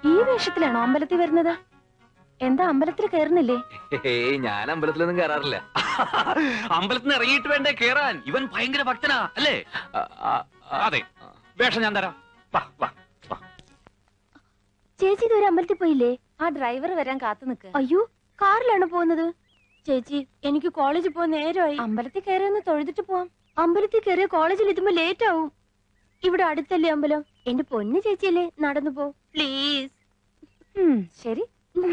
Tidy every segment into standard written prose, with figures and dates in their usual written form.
ഈ വേഷത്തിലാണോ അമ്പലത്തിൽ വരുന്നത്? എന്താ അമ്പലത്തിൽ കയറുന്നില്ലേ? ഞാൻ അമ്പലത്തിലൊന്നും കയറാറില്ല. അമ്പലത്തിൽ നിന്ന് ഇറങ്ങിയിട്ട് വേണ്ടേ കേറാൻ? ഇവൻ ഭയങ്കര ഭക്തനാ അല്ലേ? അതെ, വേഷം ഞാൻ തരാം. വാ വാ വാ. ചേച്ചി ഇതുവരെ അമ്പലത്തിൽ പോയില്ലേ? ആ ഡ്രൈവർ വരാൻ കാത്തു നിൽക്ക്. അയ്യോ, കാറിലാണ് പോകുന്നത്. ചേച്ചി, എനിക്ക് കോളേജിൽ പോകാൻ നേരമായി. അമ്പലത്തിൽ കയറി ഒന്ന് തൊഴുതിട്ട് പോവാം. അമ്പലത്തിൽ കയറിയ കോളേജിൽ എത്തുമ്പോ ലേറ്റ് ആവും. ഇവിടെ അടുത്തല്ലേ അമ്പലം? എന്റെ പൊന്നു ചേച്ചിയല്ലേ, നടന്നു പോ പ്ലീസ്. ശരി.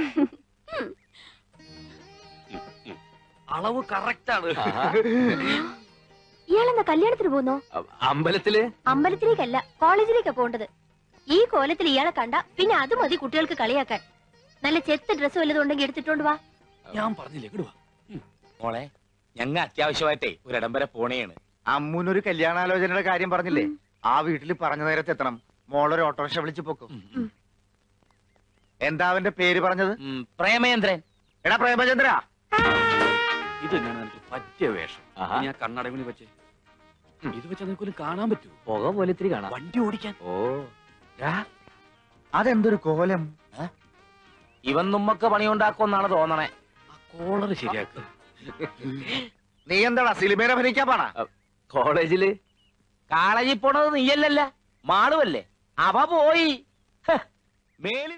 അളവ് കറക്റ്റ് ആണ്. ഇയാളെന്താ കല്യാണത്തിന് പോകുന്നോ? അമ്പലത്തില്? അമ്പലത്തിലേക്കല്ല, കോളേജിലേക്കാ പോണ്ടത്. ഈ കോലത്തിൽ ഇയാളെ കണ്ട പിന്നെ അത് മതി കുട്ടികൾക്ക് കളിയാക്കാൻ. നല്ല ചെത്ത ഡ്രസ് വല്ലതും ഉണ്ടെങ്കിൽ എടുത്തിട്ടോണ്ട് വാ. ഞാൻ പറഞ്ഞില്ലേ, ഇങ്ങട് വാ. മോളെ, ഞങ്ങ അത്യാവശ്യമായിട്ടേ ഒരിടം വരെ പോണേണ്. അമ്മൂനൊരു കല്യാണാലോചനയുടെ കാര്യം പറഞ്ഞില്ലേ? ആ വീട്ടിൽ പറഞ്ഞ നേരത്തെ എത്തണം. മോളൊരു ഓട്ടോറിക്ഷ വിളിച്ചു പോക്കും. എന്താ അവന്റെ പേര് പറഞ്ഞത്? പ്രേമേന്ദ്രൻ. എടാ പ്രേമചന്ദ്ര, ഇത് ഞാൻ എനിക്ക് പറ്റിയ വേഷം. ഞാൻ കണ്ണടവിന് വെച്ചേ ഇത് വെച്ചാൽ നിനക്കൊന്നും കാണാൻ പറ്റൂ. പുക പോലെ ഇത്തിരി കാണാം. വണ്ടി ഓടിക്കാൻ. ഓ, അതെന്തൊരു കോലം! ഇവൻ നമ്മക്ക് പണിയുണ്ടാക്കുമെന്നാണ് തോന്നണേ. ആ കോളർ ശരിയാക്കുക. നീ എന്താടാ സിനിമയിൽ അഭിനയിക്കാൻ പാടാ? കോളേജില് കോളേജിൽ പോണത് നീയല്ലല്ല, മാളുവല്ലേ. അവ പോയി മേലിൽ